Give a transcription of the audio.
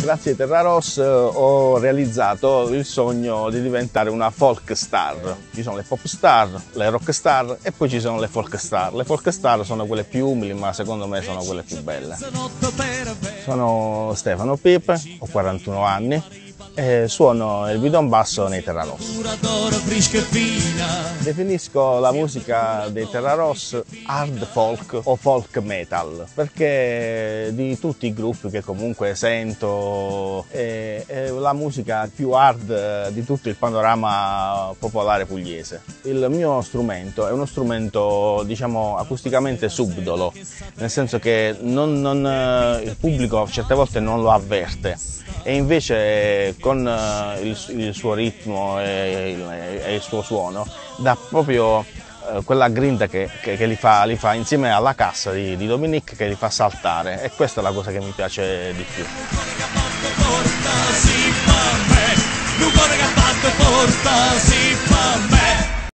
Grazie ai Terraros ho realizzato il sogno di diventare una folk star. Ci sono le pop star, le rock star e poi ci sono le folk star. Le folk star sono quelle più umili, ma secondo me sono quelle più belle. Sono Stefano Pipe, ho 41 anni e suono il bidon basso nei Terraros. Definisco la musica dei Terraros hard folk o folk metal, perché di tutti i gruppi che comunque sento è la musica più hard di tutto il panorama popolare pugliese. Il mio strumento è uno strumento, diciamo, acusticamente subdolo, nel senso che il pubblico certe volte non lo avverte, e invece con il suo ritmo e il suo suono dà proprio quella grinta che li fa insieme alla cassa di Dominique, che li fa saltare, e questa è la cosa che mi piace di più.